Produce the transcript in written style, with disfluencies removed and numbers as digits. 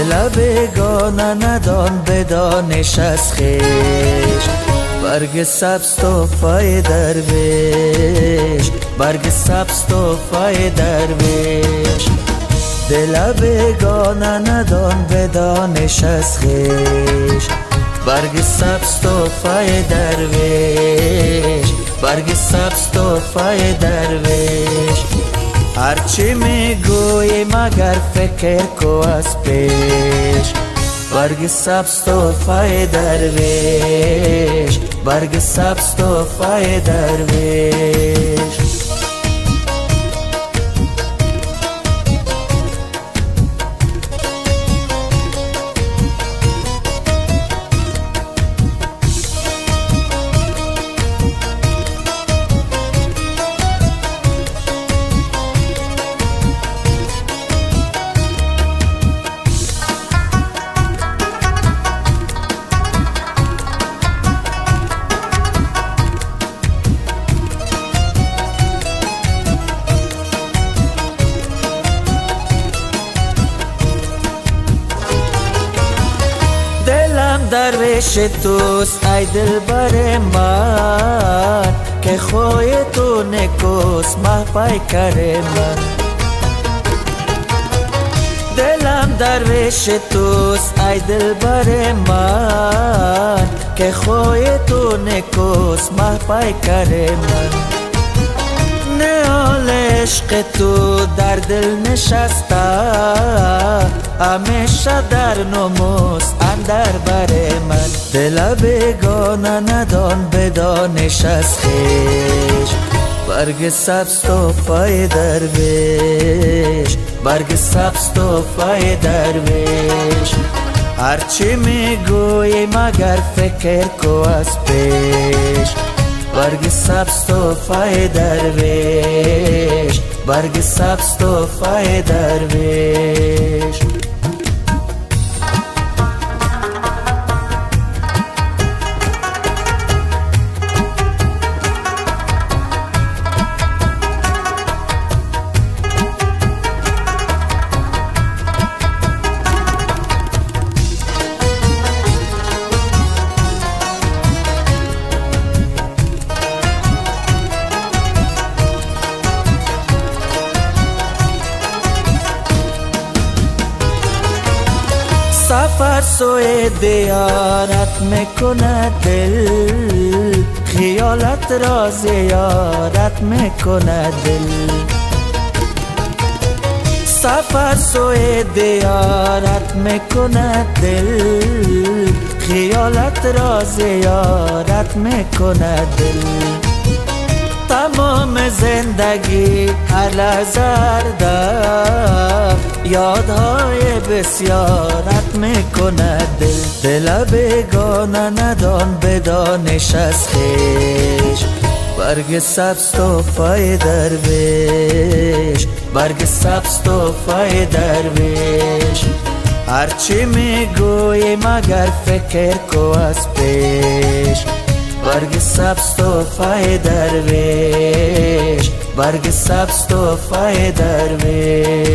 دل بیگانه ندان به دانش از خویش، برگ سبز تحفه درویش، برگ سبز تحفه درویش. دل بیگانه ندان به دانش از خویش، برگ سبز تحفه درویش، برگ سبز تحفه درویش. هرچی میگویی مگر فکر کو از پیش، برگ سبز تحفه درویش، برگ سبز تحفه درویش. درویش توست ای دلبر من، که خوی تو نکوست مه پیکر من. دلم درویش توست ای دلبر من، که خوی تو نکوست مه پیکر من. نهال عشق تو در دل نشسته، همیشه در نموس اندر بر من. دل بیگانه ندان به دانش از خویش، برگ سبز تحفه درویش، برگ سبز تحفه درویش. هرچی میگویی مگر فکر کو از پیش، برگ سبز تحفه درویش، برگ سبز تحفه درویش. سفر سوی دیارت میکنه دل، خیالت را زیارت میکنه دل. سفر سوی دیارت میکنه دل، خیالت را زیارت میکنه دل. تمام زندگی هر لحظه در یادهای بسیارت میکنه دل. دل بیگانه ندان به دانش از خویش، برگ سبز تحفه درویش، برگ سبز تحفه درویش. هرچی میگویی مگر فکر کو از پیش، برگ سبز تحفه درویش، برگ سبز تحفه درویش.